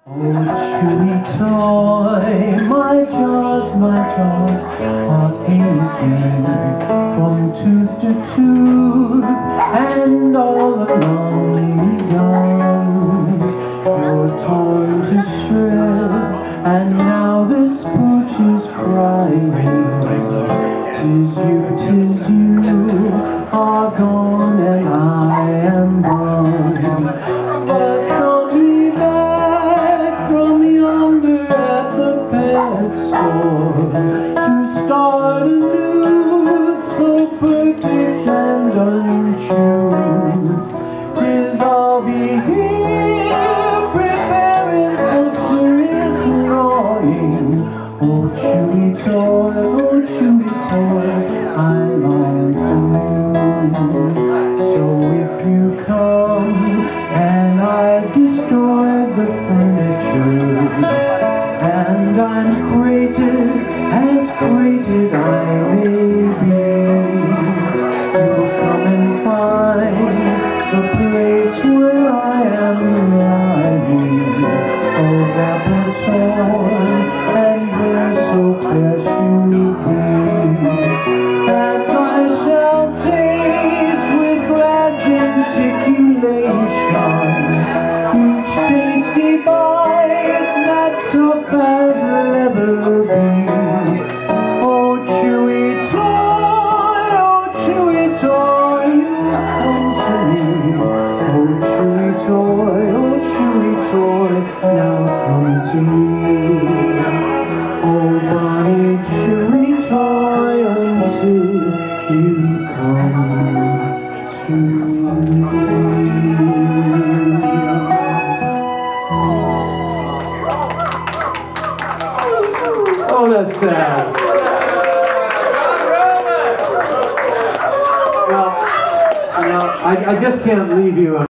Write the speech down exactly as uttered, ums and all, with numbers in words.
Oh, chewy toy, my jaws, my jaws are aching from tooth to tooth, and all along the gums you're torn to shreds, and now this pooch is crying. Tis you, tis you are gone, and I am gone. But come me back from yonder at the pet store to start anew, so perfect and unchewed. Tis I'll be here preparing for serious gnawing. Oh, chewy toy, oh, chewy toy, I long for you. So if you come and I've destroyed the furniture, and I'm crated, as crated I may be, you'll come and find the place where I am lying. Oh, dapper toy, and where so fresh you be, and I shall taste with glad genticulation each tasty bite that tough as leather be. Oh, chewy toy, oh, chewy toy, you come to me. Oh, chewy toy, oh, chewy toy, now come to me. Oh, bonny chewy toy, until you come to me. Oh, that's sad. Well, you know, I, I just can't leave you.